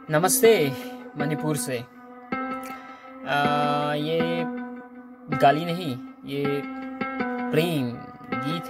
नमस्ते मणिपुर से। ये गाली नहीं, ये प्रेम गीत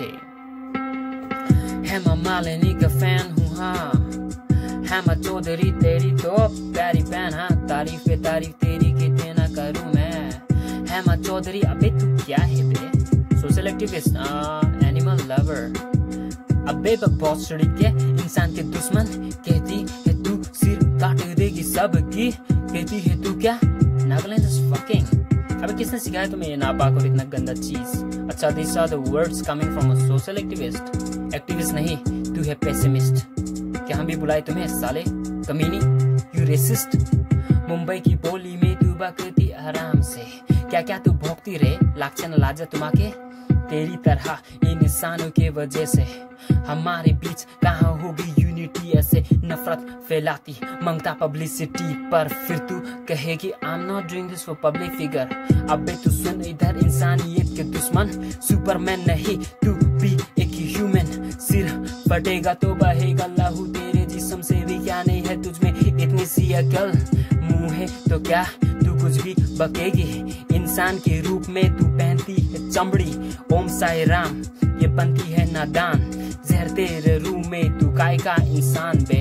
है मैं मालिनी का फैन हूँ हाँ, है मैं चौधरी तेरी तो प्यारी बहन हाँ, तारीफ पे तारीफ तेरी कितने ना करूँ मैं, है मैं चौधरी। अबे तू क्या है बे? सोशल एक्टिविस्ट, एनिमल लवर, अबे बकवास चढ़ी के इंसान के दुश्मन, कहती है तू सिर काट देगी सबकी, कहती है तू क्या नागालैंड इज फकिंग। अबे किसने सिखाया तुम्हें ये नापाक और इतना गंदा चीज? अच्छा, this are the words coming from a social activist. Activist नहीं, तू है पेसिमिस्ट। क्या हम भी बुलाए तुम्हें साले कमीनी, यू रेसिस्ट। मुंबई की बोली में तू बकती आराम से, क्या क्या तू भोगती रे, लाक्षण लाजा तुम्हाके तेरी तरह इन इंसानों के वजह से हमारे बीच कहाँ होगी यूनिटी। ऐसे नफरत फैलाती मांगता पब्लिसिटी, पर फिर तू कहेगी I am not doing this for public figure. अबे तू सुन इधर इंसानियत के दुश्मन, सुपरमैन नहीं तू भी एक ह्यूमन। सिर फटेगा तो बहेगा लहू तेरे जिस्म से भी, क्या नहीं है तुझमें इतनी सी अकल? मुंह है तो क्या तू कुछ भी बकेगी? इंसान के रूप में तू पहनती है चमड़ी, ओम साई राम ये बनती है नादान। जहर तेरे रूह में तू काय का इंसान बे।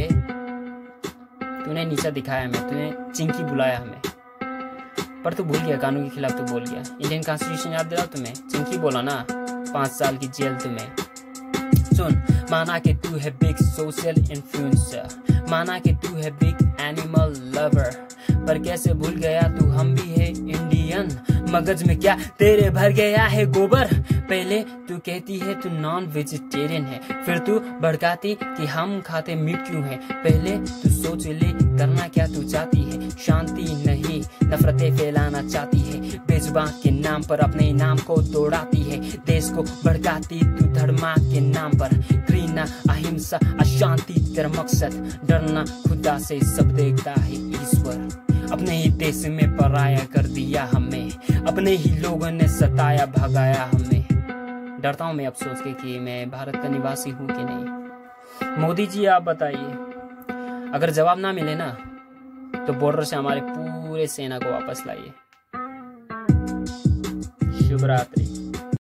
तूने नीचा दिखाया हमें, तूने चिंकी बुलाया हमें, पर तू भूल गया, कानून के खिलाफ तू बोल गया। इंडियन कॉन्स्टिट्यूशन याद दिलाओ तुम्हें, चिंकी बोला ना, 5 साल की जेल तुम्हें। सुन, माना कि तू है बिग सोशल इन्फ्लुएंसर, माना कि तू है बिग एनिमल लवर, पर कैसे भूल गया तू हम भी है इंडियन। मगज में क्या तेरे भर गया है गोबर? पहले तू कहती है तू नॉन वेजिटेरियन है, फिर तू भड़काती कि हम खाते मीट क्यों है। पहले तू सोच ले करना क्या तू चाहती है, शांति नहीं नफरतें फैलाना चाहती है, बेजुबान के नाम पर अपने नाम को तोड़ाती है, देश को भड़काती तू धर्म के नाम पर। घृणा अहिंसा अशांति तेरा मकसद, डरना खुदा से सब देखता है ईश्वर। अपने ही देश में पराया कर दिया हमें, अपने ही लोगों ने सताया भगाया हमें। डरता हूँ मैं अब सोच के कि मैं भारत का निवासी हूँ कि नहीं। मोदी जी आप बताइए, अगर जवाब ना मिले ना तो बॉर्डर से हमारे पूरे सेना को वापस लाइए। शुभ रात्रि।